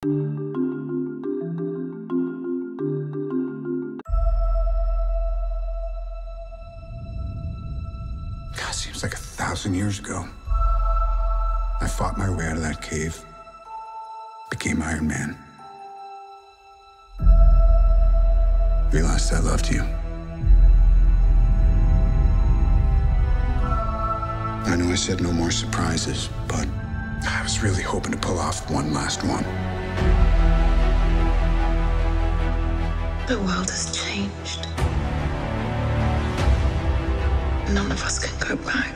God, seems like 1,000 years ago. I fought my way out of that cave, became Iron Man. Realized I loved you. I know I said no more surprises, but I was really hoping to pull off one last one. The world has changed. None of us can go back.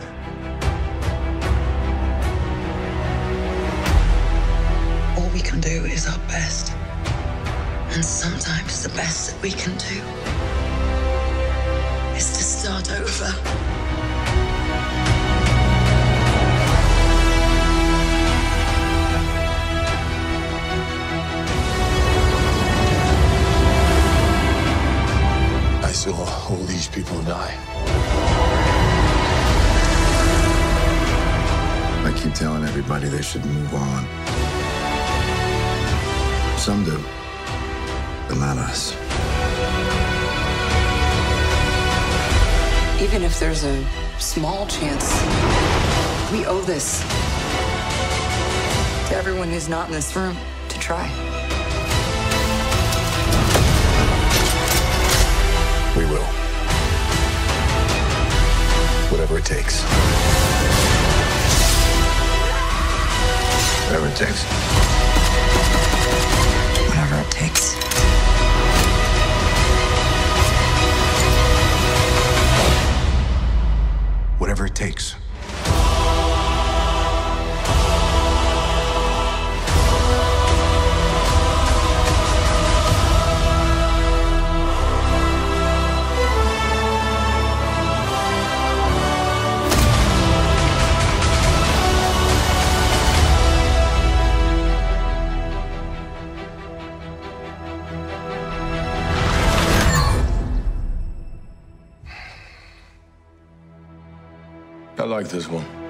All we can do is our best. And sometimes the best that we can do is to start over. I saw all these people die. I keep telling everybody they should move on. Some do, but not us. Even if there's a small chance, we owe this to everyone who's not in this room to try. We will. Whatever it takes. Whatever it takes. Whatever it takes. Whatever it takes. I like this one.